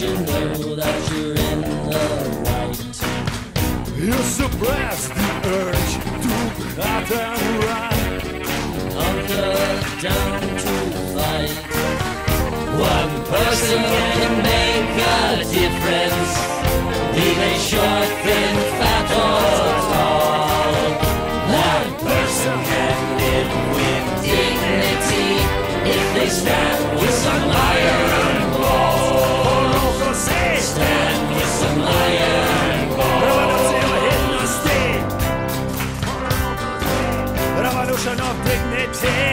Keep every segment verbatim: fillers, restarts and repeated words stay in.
you know that you're in the right. You suppress the urge to cut and run, Hunker down to fight. One person can make a difference, be they short, thin, fat or tall. That person can live with dignity if they stand with some iron balls. Stand with some iron balls. Revolution of dignity.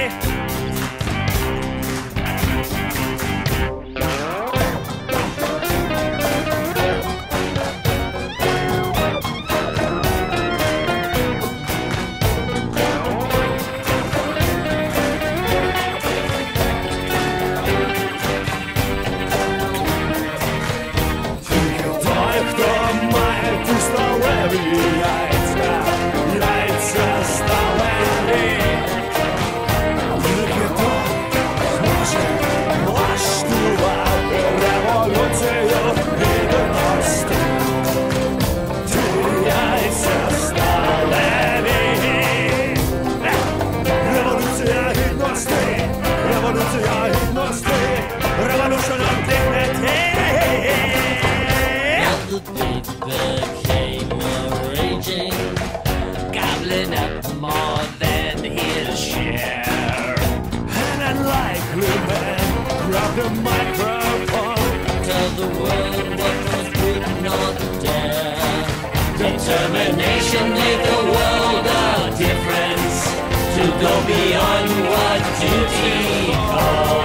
The microphone, tell the world what we could not dare. Determination make a world of difference, to go beyond what duty calls.